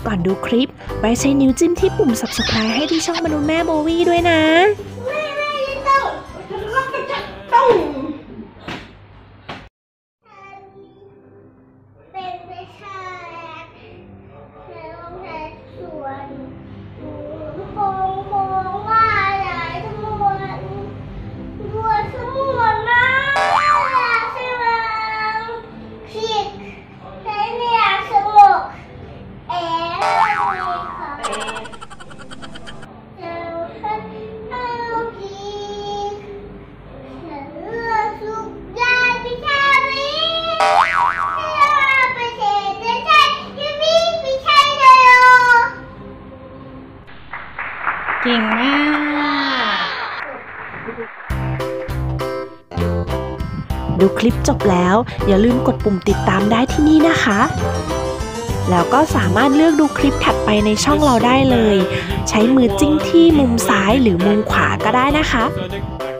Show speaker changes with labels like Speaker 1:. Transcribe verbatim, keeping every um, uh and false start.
Speaker 1: ก่อนดูคลิปไว้ใช้นิ้วจิ้มที่ปุ่ม ซับสไครบ์ ให้ที่ช่องมนุษย์แม่โบวี่ด้วยนะ
Speaker 2: ไม่ไม่ต้องต้องเป็นไปชาในโรงเรียนสวนโค้งโค้งว่าใหญ่ทั้งหมดบัวทั้งหมดนะใช่ไหมผิดใช้เนี่ยสงบเอ๋
Speaker 1: เก่งมากดูคลิปจบแล้วอย่าลืมกดปุ่มติดตามได้ที่นี่นะคะแล้วก็สามารถเลือกดูคลิปถัดไปในช่องเราได้เลยใช้มือจิ้มที่มุมซ้ายหรือมุมขวาก็ได้นะคะ